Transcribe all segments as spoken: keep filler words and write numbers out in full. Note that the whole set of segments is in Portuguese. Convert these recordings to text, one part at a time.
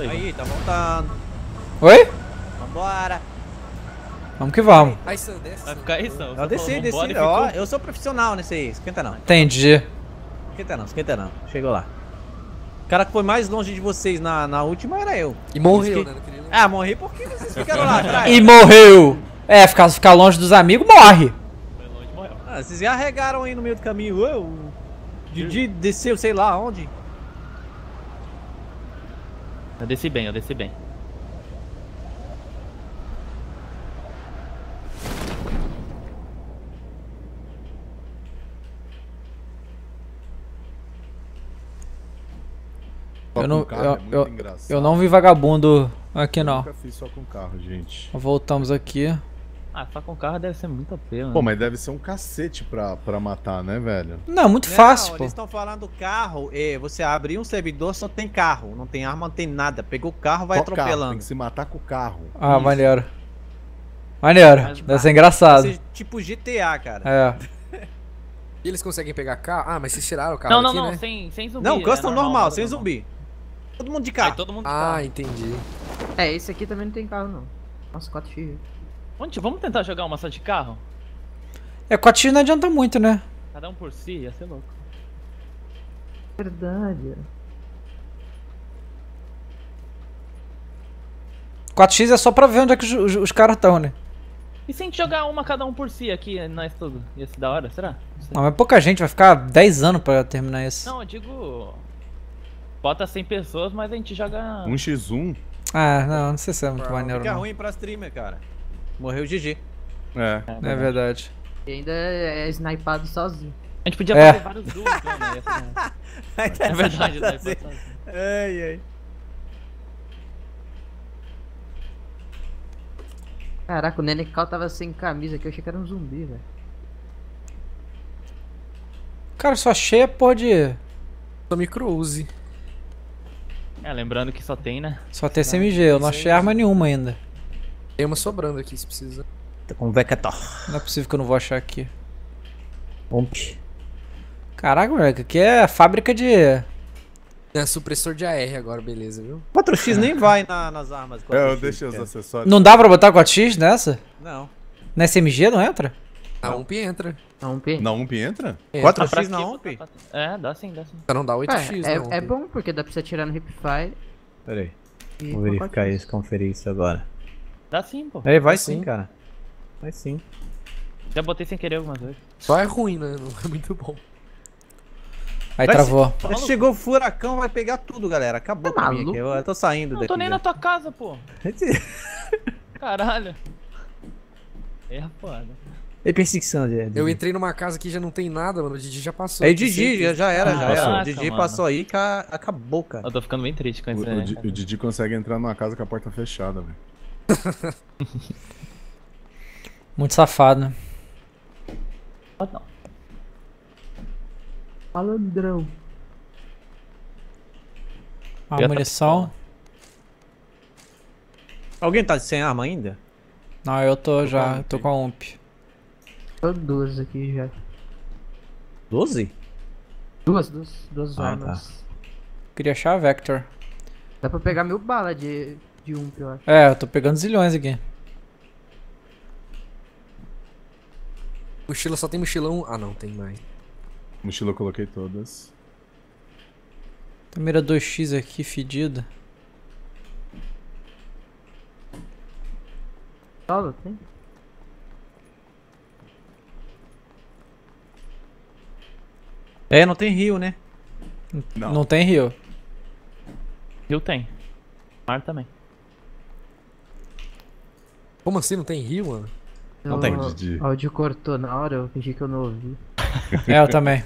aí. Aí, tá voltando. Oi? Vambora. Vamos que vamos. Aí, Sam, desce. Vai ficar isso, não. Eu desci, desci. Ó, eu sou profissional nesse aí. Esquenta não. Entendi. Esquenta não, esquenta não. Chegou lá. O cara que foi mais longe de vocês na, na última era eu. E morreu, que... né? Não queria nem... Ah, morri porque vocês ficaram lá atrás. E morreu. É, ficar, ficar longe dos amigos, morre. Foi longe, morreu. Ah, vocês já regaram aí no meio do caminho. Ué, o Didi desceu, sei lá onde. Eu desci bem, eu desci bem. Só Eu não, com carro eu, é muito eu, engraçado. eu não vi vagabundo aqui Eu não. nunca fiz só com carro, gente. Voltamos aqui. Ah, só com carro deve ser muito feio, Pô, né? mas deve ser um cacete pra, pra matar, né, velho? Não, muito Não, fácil, pô. eles estão falando do carro. E você abrir um servidor, só tem carro. Não tem arma, não tem nada. Pegou o carro, vai Só carro, atropelando. tem que se matar com o carro. Ah, Isso. maneiro. Maneiro. Mas Deve ser engraçado. Vai ser tipo G T A, cara. É. E eles conseguem pegar carro? Ah, mas vocês tiraram o carro Não, não, aqui, não, né? sem, sem zumbi. Não, custom é normal, sem normal. zumbi. Todo mundo de Aí carro. todo mundo de Ah, carro. entendi. É, esse aqui também não tem carro, não. Nossa, quatro x. Onde? Vamos tentar jogar uma só de carro? É, quatro x não adianta muito, né? Cada um por si, ia ser louco. Verdade. quatro x é só pra ver onde é que os, os, os caras estão, né? E se a gente jogar uma cada um por si aqui, nós tudo? Ia ser da hora, será? Não sei. Não, mas pouca gente, vai ficar dez anos pra terminar isso. Não, eu digo... Bota cem pessoas, mas a gente joga... um contra um? Ah, não, não sei se é muito maneiro, Fica não. ruim pra streamer, cara. Morreu o G G. É. É verdade. E ainda é snipado sozinho. A gente podia É. fazer vários duos, né? Ia ser- É verdade, né? Pode fazer. Ai, ai. Caraca, o Nenecal tava sem camisa aqui, eu achei que era um zumbi, velho. Cara, só cheia pode. Só micro-use. É, lembrando que só tem, né? Só ter S M G, eu não achei arma nenhuma ainda. Tem uma sobrando aqui, se precisa. Tô com o Vector. Não é possível que eu não vou achar aqui. Omp. Caraca, moleque, aqui é fábrica de. É supressor de A R agora, beleza, viu? quatro x nem vai na- nas armas. É, eu quatro x, deixei os cara. acessórios. Não dá pra botar quatro x nessa? Não. Na S M G não entra? A U M P entra. É um P. Na U M P entra? quatro Ah, pra x na quê? Omp? É, dá sim, dá sim. Só não dá oito x, é, não. é bom porque dá pra você atirar no Hipfire Pera aí. e... Vou verificar isso, conferir isso agora. Dá sim, pô. Aí, vai Vai sim, sim. cara. Vai sim. Já botei sem querer algumas vezes. Só é ruim, né? Não é muito bom. Aí Vai travou. Se chegou o furacão, vai pegar tudo, galera. Acabou Tá pra mim maluco? aqui. Eu tô saindo Não daqui. tô nem já. na tua casa, pô. Caralho. É foda. É perseguição, Didi. Eu entrei numa casa que já não tem nada, mano. O Didi já passou. Aí, aqui, Didi, já, certeza. já era, já era. Caraca, O Didi mano. passou aí que a- acabou, cara. Eu tô ficando bem triste com O, isso o, aí. Di- o Didi consegue entrar numa casa com a porta fechada, velho. Muito safado, né? Não. Malandrão. A Eu ia munição. Alguém tá sem arma ainda? Não, eu tô já, com a eu tô com a U M P. Tô duas aqui já. doze? Duas, duas, duas Ah, armas. Queria achar a Vector. Dá pra pegar mil balas de, de um, eu acho. É, eu tô pegando zilhões aqui. Mochila só tem mochilão. Ah, não, tem mais. Mochila eu coloquei todas. Tem mira dois x aqui, fedida. Solo, tem? É, não tem rio, né? Não. Não tem rio. Rio tem. Mar também. Como assim não tem rio, mano? Não tem. O Didi. áudio cortou na hora, eu fingi que eu não ouvi. É, eu também.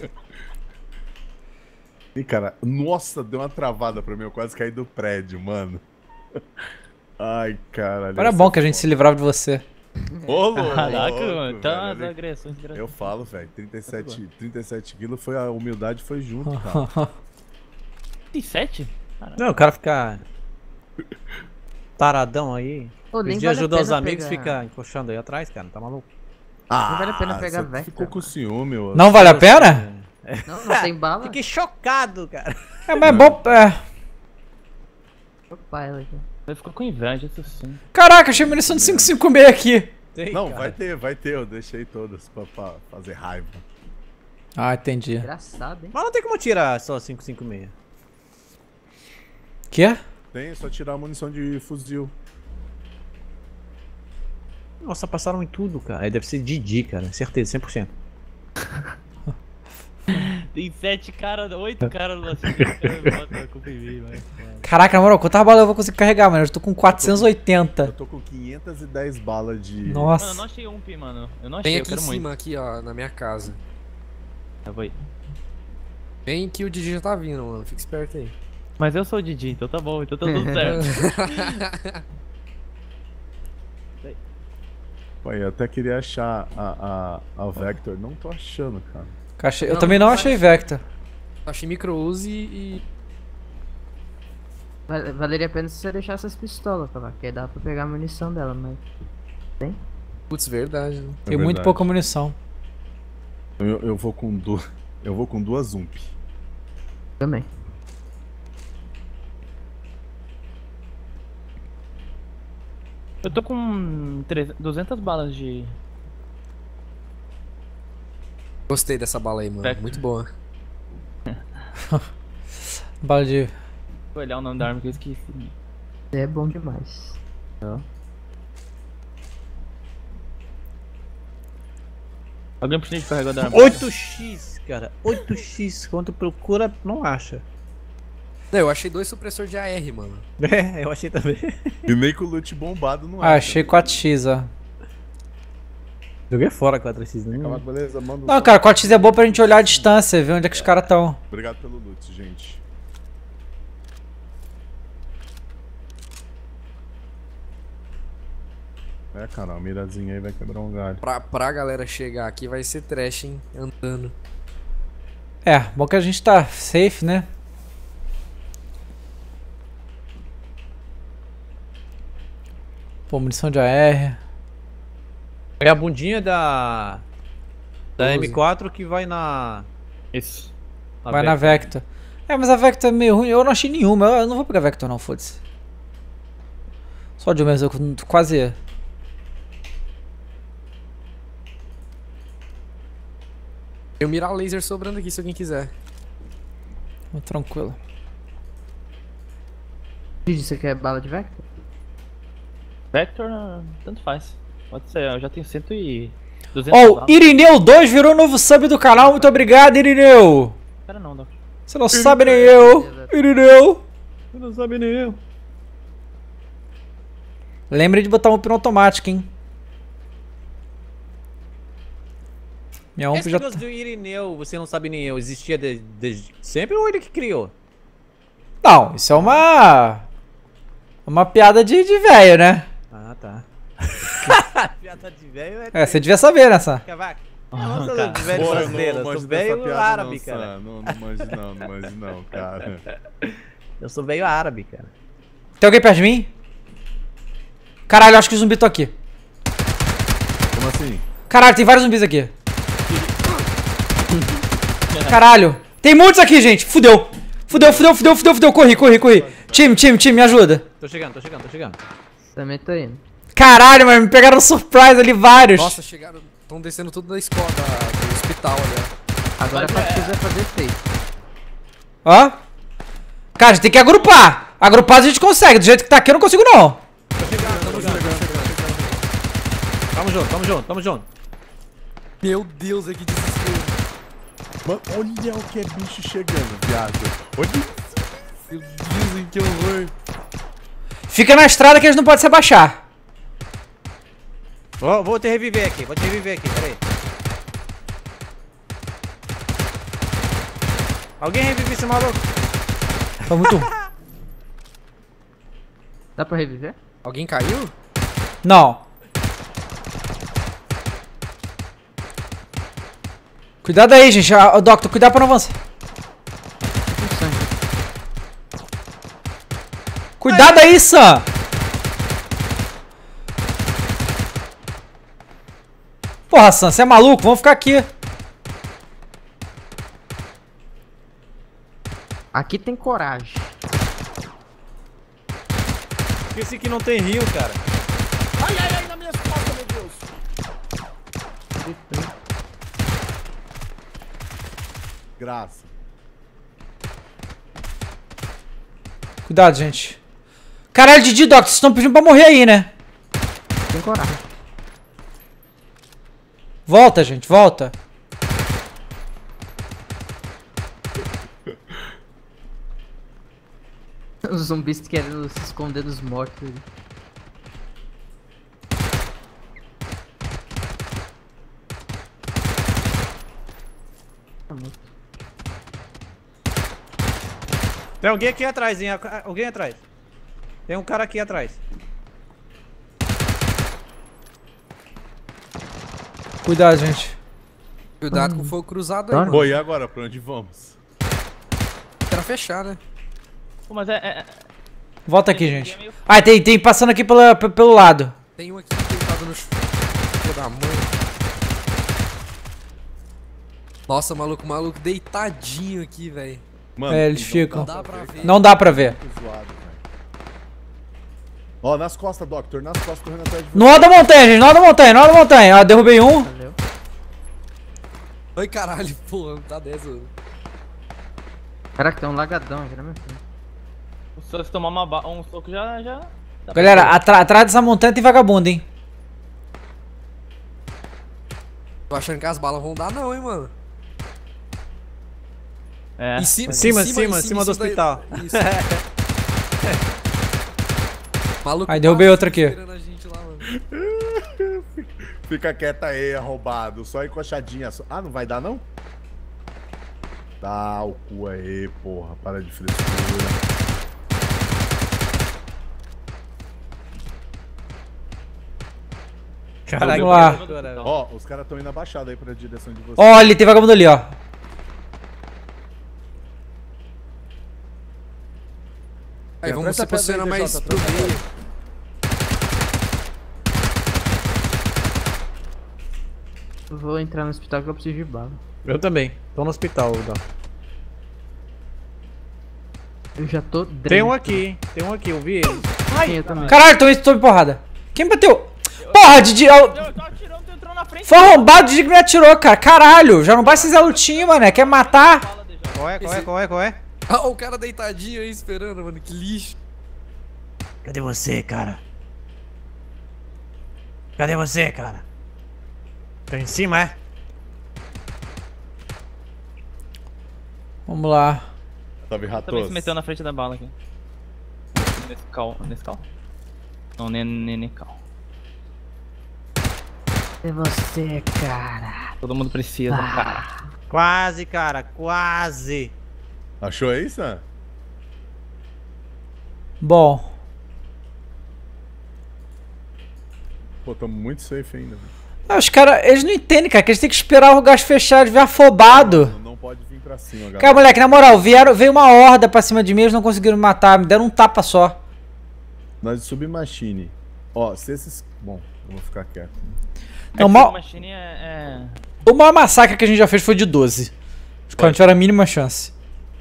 Ih, cara, nossa, deu uma travada pra mim. Eu quase caí do prédio, mano. Ai, caralho. Era essa bom que a é gente se foda. livrava de você. Ô, louco, Caraca, louco, mano. Tá as velho. agressões Eu engraçadas. falo, velho. trinta e sete, trinta e sete quilos foi a humildade foi junto, cara. Tem sete? Não, o cara fica taradão aí. Pô, nem Esse dia vale a ajuda os pena amigos, pegar- fica encoxando aí atrás, cara. Tá maluco? Ah, Não vale a pena pegar você Vector, ficou com mano. ciúme, ô. Não vale a pena? Não, não tem bala. Fiquei chocado, cara. É, mas é bom. É. Opa, ela aqui. Ele ficou com inveja, isso sim. Caraca, achei munição de cinco cinco seis aqui. Tem, Não, cara. vai ter, vai ter. Eu deixei todas pra, pra fazer raiva. Ah, entendi. Engraçado, hein? Mas não tem como tirar só cinco cinco seis. Quê? Tem, é só tirar a munição de fuzil. Nossa, passaram em tudo, cara. Aí deve ser Didi, cara. Certeza, cem por cento. Tem sete caras, oito caras no nosso time. Bota a culpa em mim, vai. Caraca, na moral, quantas balas eu vou conseguir carregar, mano? Eu tô com quatrocentos e Eu oitenta. tô com quinhentas e dez balas de... Mano, eu Nossa. não achei um pi, mano. Eu não achei, Vem eu aqui em quero muito. cima, aqui, ó, na minha casa. Eu vou ir. Vem que o Didi já tá vindo, mano. Fica esperto aí. Mas eu sou o Didi, então tá bom, então tá tudo certo. Pô, eu até queria achar a, a, a Vector. Não tô achando, cara. Caixa- Eu Não, também não não achei acho. Vector. Achei micro-use e... Val- Valeria a pena se você deixar essas pistolas, tá? Porque aí dá pra pegar a munição dela, mas. Tem? Putz, verdade, né? É Tem muito verdade. pouca munição. Eu, eu vou com duas. Eu vou com duas Zump. Também. Eu tô com trezentas, duzentas balas de... Gostei dessa bala aí, mano. Vector. Muito boa. Bala de. Vou olhar o nome da arma que eu esqueci. É bom demais. Alguém precisa de carregar da arma? oito x, cara. oito x. Quando procura, não acha. Não, eu achei dois supressores de A R, mano. É, eu achei também. E nem com o loot bombado não Ah, acha. achei quatro x, ó. Joguei fora quatro x, né? Aquela beleza, manda um Não, som. cara, quatro x é bom pra gente olhar a distância, ver onde é que os caras estão. Obrigado pelo loot, gente. É, cara, a mirazinha aí vai quebrar um galho. Pra, pra galera chegar aqui vai ser trash, hein? Andando. É, bom que a gente tá safe, né? Pô, munição de A R. É a bundinha da. Da doze. M quatro que vai na. Isso. Vai na Vector. É, mas a Vector é meio ruim. Eu não achei nenhuma. Eu não vou pegar Vector, não, foda-se. Só de um mesmo, eu quase. Tem um mirar laser sobrando aqui se alguém quiser. Tranquilo. Didi, você quer bala de Vector? Vector, tanto faz. Pode ser, eu já tenho cem e... duzentas Ó, o balas. Irineu dois virou novo sub do canal. Muito obrigado, Irineu. Espera não, Doc. Você não sabe nem eu. Irineu. Eu não sabe nem eu. Lembre de botar um pino automático, hein? Minha ump Esse já negócio tá... do Irineu, você não sabe nem eu, existia desde, desde sempre ou ele que criou? Não, isso é uma... Uma piada de, de velho, né? Ah, tá. Piada de velho é. É, você devia saber nessa. Cavaco. Ah, Não, sou cara. de velho Pô, eu brasileiro, não eu manjo sou dessa velho piada árabe, não, cara. Sam. Não, não manjo não, não manjo não, cara. Eu sou velho árabe, cara. Tem alguém perto de mim? Caralho, acho que os zumbis estão aqui. Como assim? Caralho, tem vários zumbis aqui. Caralho. Tem muitos aqui, gente. Fudeu. Fudeu, fudeu, fudeu, fudeu, fudeu. Corri, corri, corri. Time, time, time, me ajuda. Tô chegando, tô chegando, tô chegando. Também tô indo. Caralho, mas me pegaram um surprise ali, vários. Nossa, chegaram. Estão descendo tudo da escola, da- do hospital ali, ó. Agora Mas, só é- precisa fazer feito. Ó. Cara, a gente tem que agrupar. Agrupado a gente consegue. Do jeito que tá aqui eu não consigo, não. Tamo junto, tamo junto, tamo junto. Meu Deus, que desespero. Mano, olha o que é bicho chegando, viado. Olha Meu Deus, que horror. Fica na estrada que eles não podem se abaixar. Vou, vou te reviver aqui, vou te reviver aqui, peraí. Alguém revive esse maluco? Tá muito... Dá pra reviver? Alguém caiu? Não. Cuidado aí, gente. Ah, o Doctor, cuidado pra não avançar. Com sangue. Cuidado aí, Sam. Porra, Sam, você é maluco? Vamos ficar aqui. Aqui tem coragem. esqueci que não tem rio, cara. Ai, ai, ai, na minha costas, meu Deus. Graça. Cuidado, gente. Caralho, Didi, Doc, vocês estão pedindo pra morrer aí, né? Tem coragem. Volta, gente, volta. Os zumbis querendo se esconder dos mortos. ali. Tem alguém aqui atrás, hein? Alguém atrás. Tem um cara aqui atrás. Cuidado, gente. Cuidado com o fogo cruzado aí, Tá. mano. Pô, e agora? Pra onde vamos? Pra fechar, né? Pô, mas é... é- Volta aqui, é gente. meio- Ah, tem, tem passando aqui pela, pe- pelo lado. Tem um aqui deitado no chão. Filho da mãe. Nossa, maluco, maluco deitadinho aqui, velho. Mano, É, eles não ficam. dá Dá pra ver. Não dá pra ver. Muito zoado, velho. Ó, nas costas, Doctor, nas costas correndo atrás de você. No alto da montanha, gente. No alto da montanha, no alto da montanha. Ó, derrubei um. Valeu. Ai, caralho, porra, não tá dessa. Caraca, tem um lagadão aqui na minha frente. Se você tomar uma ba- um soco já... já... dá pra Galera, ver. atra- atrás dessa montanha tem vagabundo, hein? Tô achando que as balas vão dar não, hein, mano. É. Em cima, Cima, em cima, cima do em daí- hospital. Isso. Maluco, Aí, derrubei quase outra aqui. esperando a gente lá, mano. Fica quieta aí, arrombado. Só encoxadinha. Só... Ah, não vai dar, não? Dá o cu aí, porra. Para de frescura. Caralho, Vamos lá. que loucura, velho. Ó, os caras estão indo abaixado aí pra direção de você. Ó, ali tem vagabundo ali, ó. Aí, vamos Presta se posicionar pedra aí, mais Jota, pro presta meio. Eu vou entrar no hospital que eu preciso de bala. Eu também. Tô no hospital, Dó. Eu já tô Tem um dentro. aqui, hein? Tem um aqui, eu vi ele. Sim, eu também. Caralho, tô sob porrada. Quem me bateu? Porra, Didi. ó, Eu tô atirando, tu entrou na frente. Foi arrombado, Didi que me atirou, cara. Caralho, já não basta fazer a lutinha, mano. Quer matar? Fala, D J. Qual é, qual é, qual é, qual é? Ah, o cara deitadinho aí esperando, mano. Que lixo. Cadê você, cara? Cadê você, cara? Tô em cima, é? Vamos lá. Salve, Também ratos. se meteu na frente da bala aqui. Nesse cal. Nesse cal? Não, nene cal. É você, cara. Todo mundo precisa, cara. Quase, cara, quase. Achou aí, Sam? Bom. Pô, tamo muito safe ainda. velho. Ah, os caras, eles não entendem, cara, que eles têm que esperar o gás fechar, eles vêm afobado. Não, não pode vir pra cima, galera. Cara, moleque, na moral, vieram, veio uma horda pra cima de mim, eles não conseguiram me matar, me deram um tapa só. Nós de Submachine. Ó, se esses... Bom, eu vou ficar quieto. Não, o maior, Machine é, é... o maior massacre que a gente já fez foi de doze. Os caras não tiveram a mínima chance.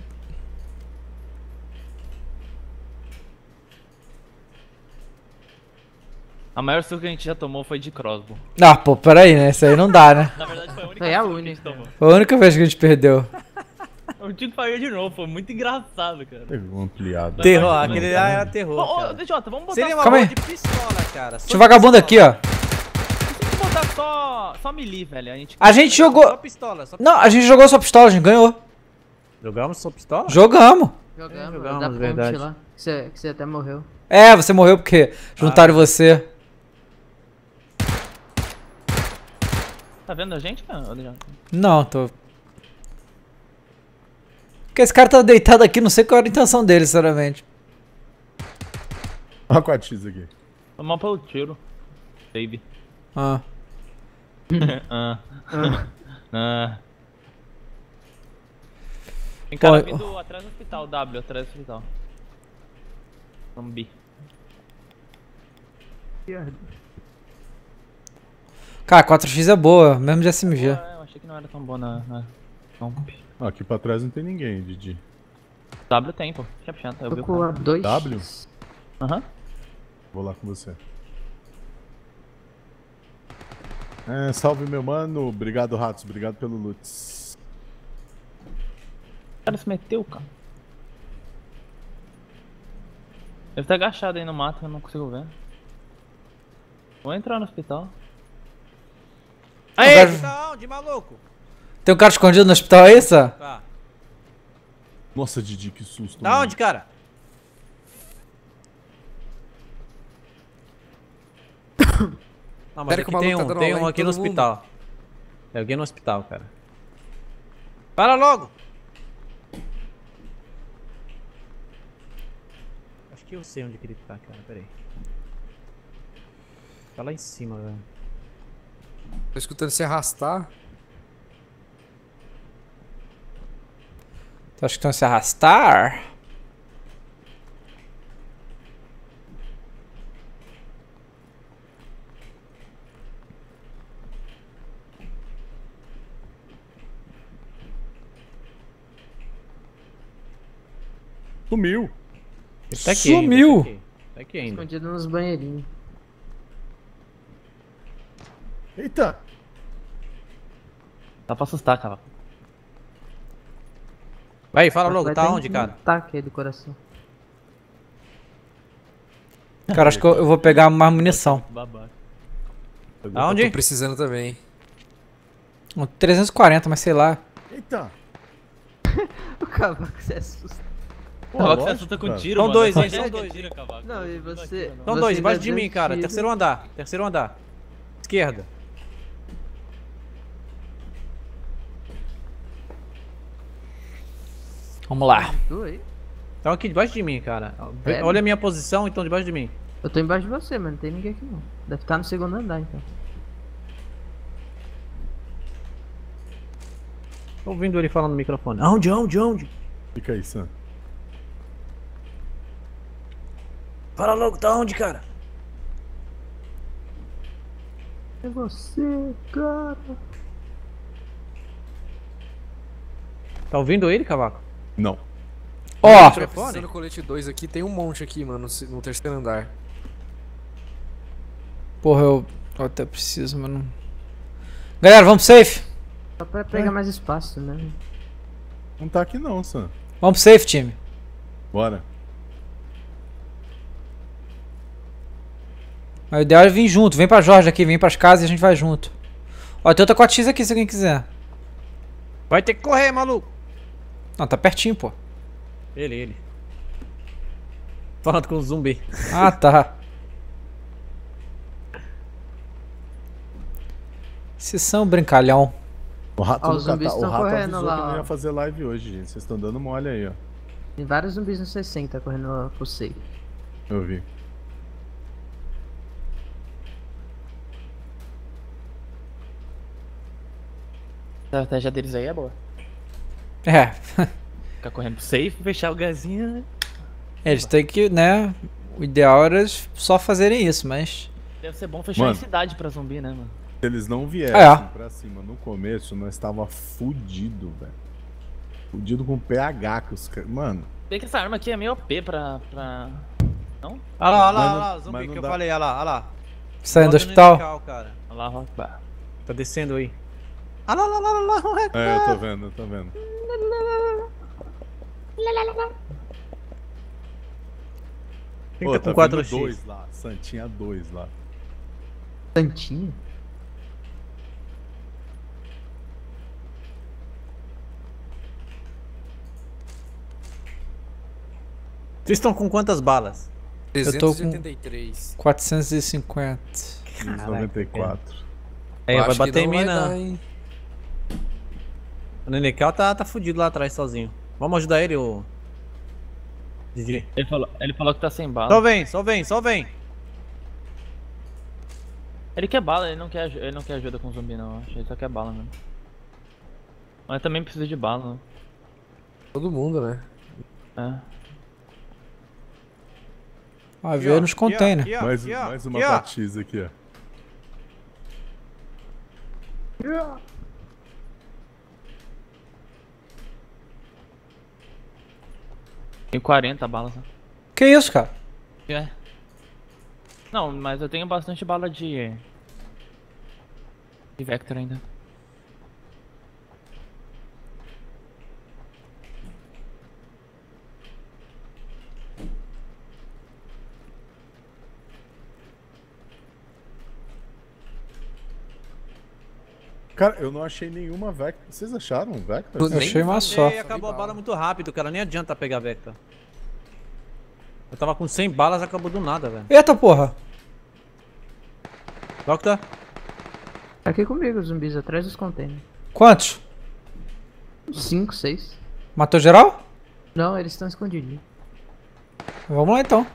A maior suco que a gente já tomou foi de crossbow. Ah, pô, peraí, né? Isso aí não dá, né? Na verdade foi a única É a suco que a gente única. tomou. Foi a única vez que a gente perdeu. O Tico pagou de novo, foi muito engraçado, cara. Teve um ampliado. Terror, Mas- aquele mas- lá era terror, Ô, ô, cara. D J, vamos botar Seria uma Calma boa aí. de pistola, cara. Tinha um vagabundo aqui, ó. Tem que botar só, só melee, velho. A gente, A gente Só jogou... pistola, só Não, a gente jogou sua pistola, a gente ganhou. Jogamos só pistola? Jogamos. Jogamos, jogamos, da ponte verdade. lá. Que você, que você até morreu. É, você morreu porque juntaram você. Tá vendo a gente, cara? Ô, D J? Não, tô... Porque esse cara tá deitado aqui, não sei qual era a intenção dele, sinceramente. Olha a quatro x aqui. Tomar pelo tiro. Save. Ah. ah. ah. Tem cara Pô, vindo atrás do hospital, W, atrás do hospital. Zumbi. Cara, quatro x é boa, mesmo de S M G. Pô, é, eu achei que não era tão boa na... na... Não. Ah, aqui pra trás não tem ninguém, Didi. W tem, pô. Deixa puxar, eu vi Tô o com a cara. dois. W? Aham. Vou lá com você. É, salve, meu mano. Obrigado, Ratos. Obrigado pelo loot. O cara se meteu, cara. Ele tá agachado aí no mato, eu não consigo ver. Vou entrar no hospital. Aê, Agora- tu tá onde, maluco? Tem um cara escondido no hospital aí, só? Tá. Nossa, Didi, que susto. Tá mano. onde, cara? Não, mas Pera que aqui o tem maluco um, tá dando tem aula um em aqui no todo mundo. hospital. Tem alguém no hospital, cara. Para logo! Acho que eu sei onde que ele tá, cara. Pera aí. Tá lá em cima, velho. Tô escutando se arrastar. Tu acha que estão se arrastar? Sumiu. Ele tá aqui Sumiu! ainda, tá aqui. Tá aqui ainda. Escondido nos banheirinhos. Eita. Dá pra assustar, cara. Vai, fala logo, Vai tá ter onde, um cara? ataque aí do coração. Cara, acho que eu, eu vou pegar mais munição. Babaca. Aonde? Tô precisando também. Um trezentos e quarenta, mas sei lá. Eita. O cavaco se assusta. Pô, Cavaco você lógico, assusta com cara. tiro, São mano. dois, Só hein? São tira, dois. tira, Cavaco. Não, e você... São você dois, ainda embaixo de deu mim, cara. tiro. Terceiro andar. Terceiro andar. Esquerda. Vamos lá. Tu aí? Estão aqui debaixo de mim, cara. Sério? Olha a minha posição e estão debaixo de mim. Eu tô embaixo de você, mas não tem ninguém aqui não. Deve estar no segundo andar, então. Tô ouvindo ele falando no microfone. Aonde, aonde, aonde? Fica aí, Sam. Fala logo, tá onde, cara? É você, cara. Tá ouvindo ele, Cavaco? Não. Ó, Tô precisando do colete dois aqui. Tem um monte aqui, mano, no se- no terceiro andar. porra, eu, eu até preciso, mas não... Galera, vamos pro safe? Só pra pegar mais espaço, né? Não tá aqui não, Sam. Vamos pro safe, time. Bora. Mas o ideal é vir junto. Vem pra Jorge aqui, vem pras casas e a gente vai junto. Ó, tem outra quatro x aqui se alguém quiser. Vai ter que correr, maluco. Não, tá pertinho, pô. Ele, ele. Falando com o zumbi. Ah, tá. Vocês são brincalhão. O rato Ó, nunca os zumbis tá- O tão rato correndo avisou lá, que não ó. ia fazer live hoje, gente. Vocês estão dando mole aí, ó. Tem vários zumbis no sessenta correndo lá pro safe. Eu vi. A estratégia deles aí é boa. É. Ficar correndo pro safe, fechar o gazinho, né? Eles têm que, né? O ideal era eles só fazerem isso, mas. Deve ser bom fechar Mano. em cidade pra zumbi, né, mano? Se eles não viessem É. pra cima no começo, nós tava fudido, velho. Fudido com P H que os caras. Mano, Bem que essa arma aqui é meio O P pra... pra... Não? Olha lá, olha lá, Mas olha não- lá, o mas zumbi não que eu dá- falei, olha lá, olha lá. Saindo do Bota no hospital. Nenical, cara. Olha lá, Rock Bar. Tá descendo aí. Olha lá, olha lá, olha lá, olha lá. é, eu tô vendo, eu tô vendo. Quem Pô, tá com tá quatro vindo x? dois lá. Santinha dois lá. Tantinho? Vocês estão com quantas balas? tô com- trezentos e oitenta e três. quatrocentos e cinquenta. duzentos e noventa e quatro. É, Eu vai acho que bater em não mim, vai não. dar, hein? O Nenical tá, tá fudido lá atrás sozinho. Vamos ajudar ele, ô. Didi. Ele falou, ele falou que tá sem bala. Só vem, só vem, só vem. Ele quer bala, ele não quer, aju- ele não quer ajuda com zumbi, não. Acho que ele só quer bala mesmo. Mas também precisa de bala, né? Todo mundo, né? É. Ó, veio nos containers. Aqui, ó, Mais, aqui, ó, mais uma aqui, ó. quatro x aqui, ó. Tem quarenta balas, né? Que isso, cara? É. Não, mas eu tenho bastante bala de... De Vector ainda. Cara, eu não achei nenhuma Vector. Vocês acharam um Vector? Eu Eu nem achei uma só. E acabou a bala muito rápido, cara. Nem adianta pegar Vector. Eu tava com cem balas, acabou do nada, velho. Eita porra. Doctor? Tá aqui comigo, os zumbis, atrás dos containers. Quantos? Cinco, seis. Matou geral? Não, eles estão escondidos. Vamos lá então.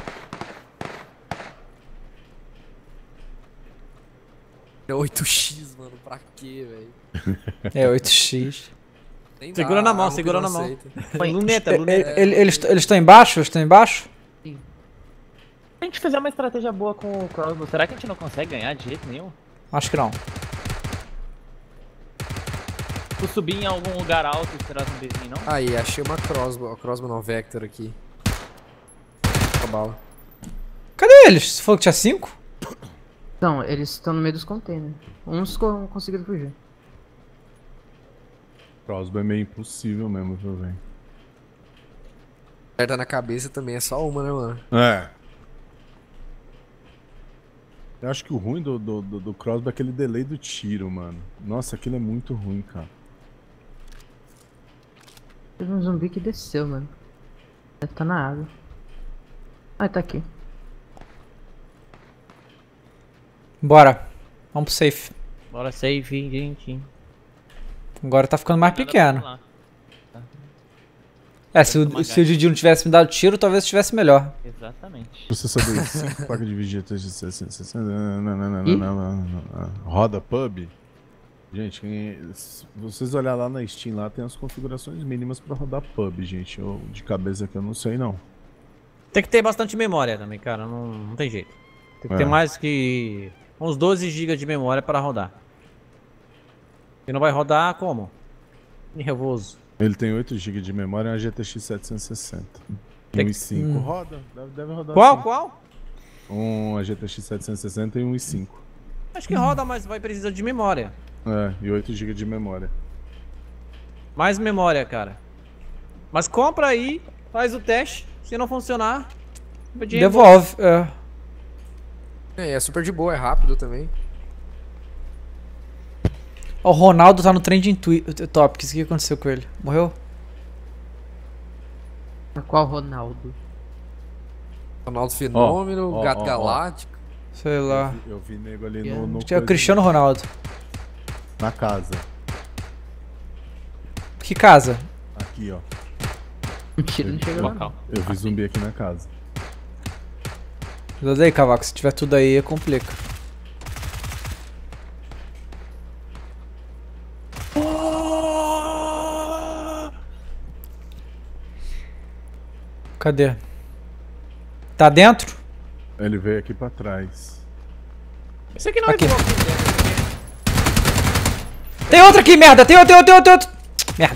É oito x, mano, pra quê, velho? É oito x. Nem Segura dá, na mão, arma que segura não na mão. aceita. Luneta, E- luneta. e- ele- Eles eles estão embaixo? Eles estão embaixo? Se a gente fizer uma estratégia boa com o Crossbow, será que a gente não consegue ganhar de jeito nenhum? Acho que não. Tu subir em algum lugar alto e esperar zumbizinho, não? Aí, achei uma crossbow, crossbow não, Vector aqui. A bala. Cadê eles? Você falou que tinha cinco? Então, eles estão no meio dos containers. Uns co- conseguiram fugir. Crossbow é meio impossível mesmo, viu, velho? Acerta na cabeça também, é só uma, né, mano? É. Eu acho que o ruim do, do, do, do Crossbow é aquele delay do tiro, mano. Nossa, aquilo é muito ruim, cara. Teve um zumbi que desceu, mano. Deve tá na água. Ah, tá aqui. Bora. Vamos pro safe. Bora save, gente. Agora tá ficando mais Nada pequeno. pra lá. É, se o, se o Didi não tivesse me dado tiro, talvez estivesse melhor. Exatamente. Processador cinco, placa de vigia T G seiscentos. Roda pub. Gente, quem- se vocês olhar lá na Steam, lá tem as configurações mínimas pra rodar pub, gente. Eu, de cabeça aqui eu não sei não. Tem que ter bastante memória também, cara. Não, não tem jeito. Tem que ter É. mais que uns doze gigas de memória para rodar. E não vai rodar como? Nervoso. Ele tem oito gigas de memória e uma G T X setecentos e sessenta. E Tem um que- i cinco. Hum. Roda, deve, deve rodar Qual? sim. Qual? Um a G T X setecentos e sessenta e um i cinco. Acho que roda, mas vai precisar de memória. É, e oito gigas de memória. Mais memória, cara. Mas compra aí, faz o teste. Se não funcionar, de reembolso. Devolve. É. É, é super de boa, é rápido também. Ó, o Ronaldo tá no Trending Twi- Topics. O que aconteceu com ele? Morreu? Qual Ronaldo? Ronaldo Fenômeno, ó, Gato ó, ó. Galáctico. Sei lá. Eu vi nego ali no. no Acho que é o coisa- Cristiano Ronaldo. Na casa. Que casa? Aqui, ó. Mentira, não chega lá. não. Local. Eu vi zumbi aqui na casa. Cuidado aí, Cavaco. Se tiver tudo aí, complica. Cadê? Tá dentro? Ele veio aqui pra trás. Esse aqui não Aqui. é igual. Tem outro aqui, merda! Tem outro, tem outro, tem outro, tem outro! Merda.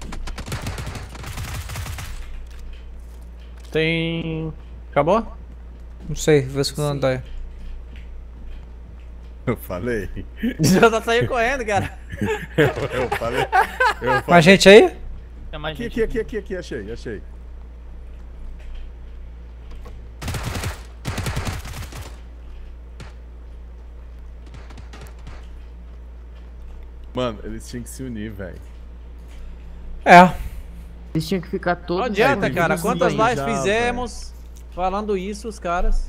Tem... Acabou? Não sei, vê se não tá aí. Eu falei. Já tá saindo correndo, cara. Eu falei. Eu falei. Mais gente aí? Tem mais Aqui, gente. aqui, aqui, aqui, aqui, achei, achei. Mano, eles tinham que se unir, velho. É. Eles tinham que ficar todos. Não adianta, escondidos cara. no Quantas banheiro. lives já, fizemos falando isso, os caras.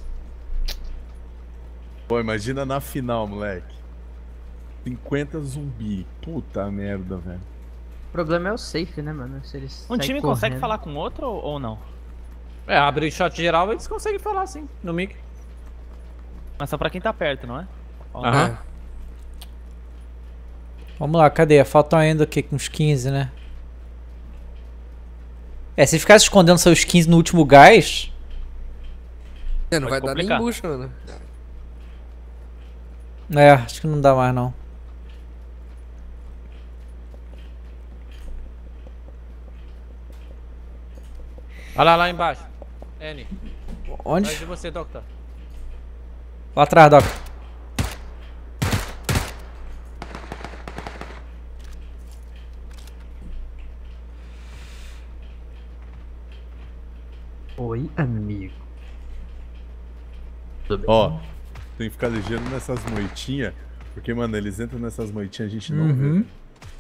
Pô, imagina na final, moleque. cinquenta zumbi. Puta merda, velho. O problema é o safe, né, mano? Se eles Um saem time consegue correndo. falar com outro ou ou não? É, abrir o chat geral, eles conseguem falar sim, no mic. Mas só pra quem tá perto, não é? Ó, Aham. Vamos lá, cadê? Faltam ainda o quê? Uns quinze, né? É, se ficar escondendo seus quinze no último gás... É, não vai Pode dar nem complicar. bucha, mano. É, acho que não dá mais não. Olha lá, lá embaixo. N. Onde? Atrás de você, Doctor. Lá atrás, Doc. Oi, amigo. Tudo bem? Ó, tem que ficar ligeiro nessas moitinhas, porque, mano, eles entram nessas moitinhas a gente não Uhum. vê.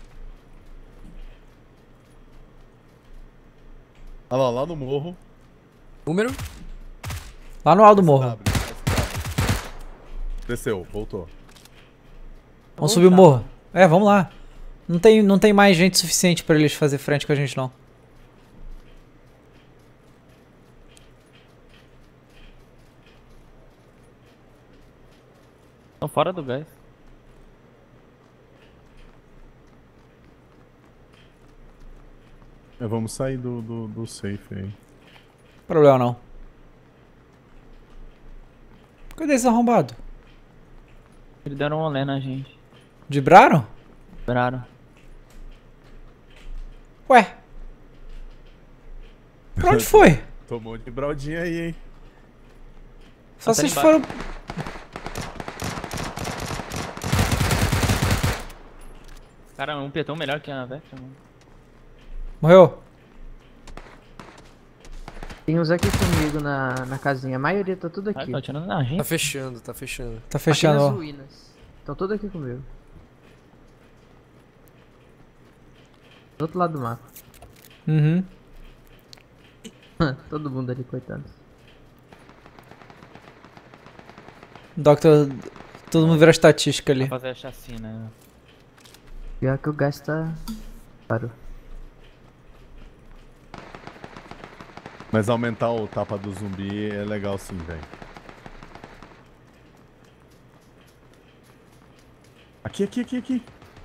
Olha lá, lá no morro. Número? Lá no alto do morro. W, S W. Desceu, voltou. Vamos subir o morro. É, vamos lá. Não tem, não tem mais gente suficiente pra eles fazer frente com a gente, não. Estão fora do gás. É, vamos sair do, do, do safe aí. Problema não. Cadê esse arrombado? Eles deram um olé na gente. Dibraram? Esperaram. Ué. Pra onde foi? Tomou de braldinha aí, hein? Só Tá vocês ali foram... Cara, um petão melhor que a Vector, mano. Morreu? Tem uns aqui comigo na, na casinha. A maioria tá tudo Ah, aqui. tá atirando na Tá gente. fechando, tá fechando. Tá Aqui nas fechando, ó. ruínas. Estão todos aqui comigo. Do outro lado do mapa. Uhum. Todo mundo ali, coitado. Doctor... Todo mundo vira estatística ali. Pra fazer a chacina. né? Pior que o gás tá... Parou. Mas aumentar o tapa do zumbi é legal sim, velho. Aqui, aqui, aqui, aqui.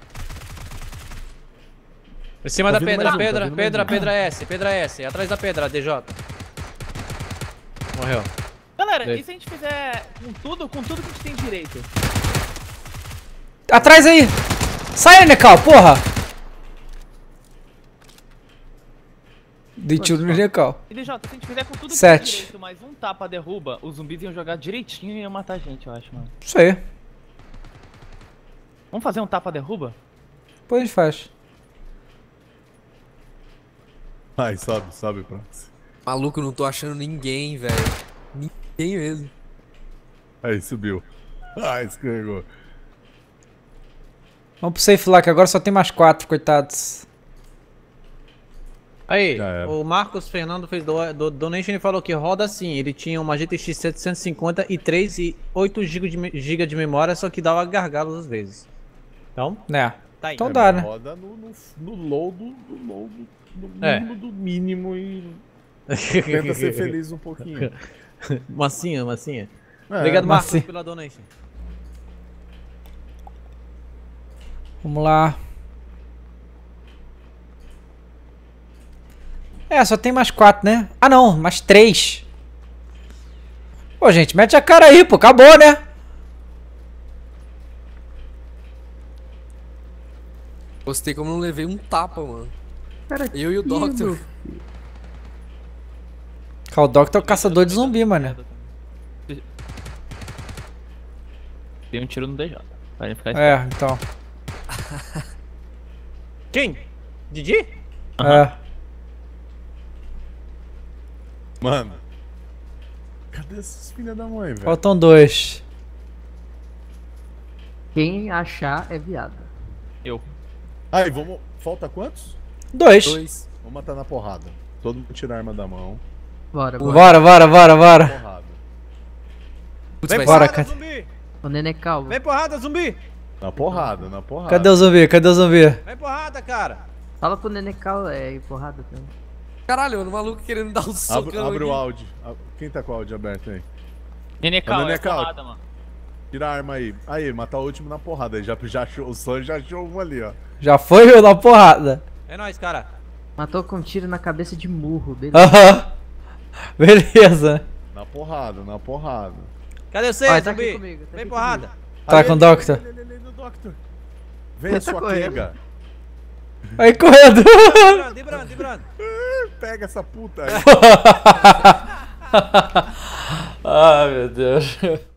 Em cima Tá da vindo pedra, mais um, tá pedra, vindo mais pedra, um. pedra S, pedra S. Atrás da pedra, D J. Morreu. Galera, Dei. e se a gente fizer com tudo, com tudo que a gente tem direito? Atrás aí! Sai, Necal, porra! Dei tiro no Necal. E D J, se a gente fizer com tudo que Sete. tem direito, mais um tapa derruba, os zumbis iam jogar direitinho e iam matar a gente, eu acho, mano. Isso aí. Vamos fazer um tapa derruba? Depois a gente faz. Ai, sobe, sobe, pronto. Maluco, não tô achando ninguém, velho. Ninguém mesmo. Aí, subiu. Ai, escorregou. Vamos pro safe lá, que agora só tem mais quatro, coitados. Aí, Já era. o Marcos Fernando fez do, do donation e falou que roda assim. Ele tinha uma G T X setecentos e cinquenta e três e oito gigas de, me- giga de memória, só que dava gargalos às vezes. Então, Né? tá aí. Então É, dá, mas né? roda no, no, no low do, do low do, do É. mínimo do mínimo e tenta ser feliz um pouquinho. Massinha, massinha. É, Obrigado, mas Marcos, sim. pela donation. Vamos lá. É, só tem mais quatro, né? Ah, não, mais três. Pô, gente, mete a cara aí, pô. Acabou, né? Gostei como não levei um tapa, mano. Cara, Eu e o que Doctor. meu- Cara, o Doctor é o caçador de zumbi, mano. Dei um tiro no D J. Pra ele ficar É, então. Quem? Didi? É. Mano. Cadê esses filha da mãe, velho? Faltam dois. Quem achar é viado. Eu. Aí, vamos. Falta quantos? Dois. Dois. Vamos matar na porrada. Todo mundo tira a arma da mão. Bora, bora. Bora, bora, bora, bora. Porrada. Putz, Vem vai Bora, ser- cara. zumbi! O Nenê calvo. Vem porrada, zumbi! Na porrada, na porrada. Cadê o zumbi? Cadê o zumbi? Vem porrada, cara! Fala pro Nenê calvo, é porrada também. Caralho, mano, o maluco querendo dar um Abre, socão abre o aqui. áudio. Ab- Quem tá com o áudio aberto aí? Nenecal, é Nenecal. porrada, mano. Tira a arma aí. Aí, matar o último na porrada. Aí já, já achou, o Sam já achou um ali, ó. Já foi eu na porrada. É nóis, cara. Matou com um tiro na cabeça de murro, beleza. Aham. Beleza. Na porrada, na porrada. Cadê você, Ó, tá aqui zumbi? comigo, tá Vem aqui porrada. Tá Aí, com o ali, Doctor. ali, ali, ali, no Doctor. Vem, Tá sua correndo. quenga. Aí correndo. Dibrando, dibrando, dibrando. Pega essa puta aí. Ai, meu Deus.